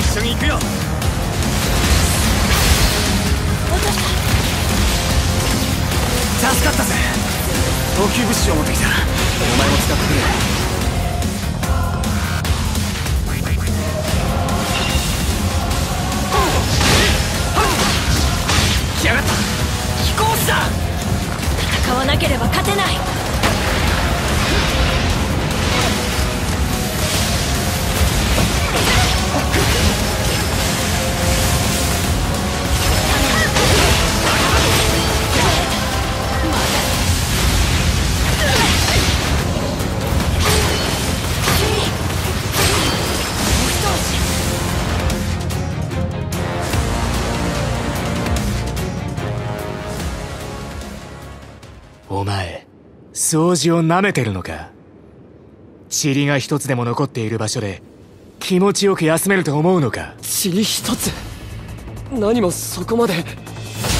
一緒に行くよ。助かったぜ。補給物資を持ってきた。お前も使ってくれ。来やがった。飛行士だ。 戦わなければ勝てない。 お前、掃除を舐めてるのか？塵が一つでも残っている場所で気持ちよく休めると思うのか？ 塵一つ？何もそこまで。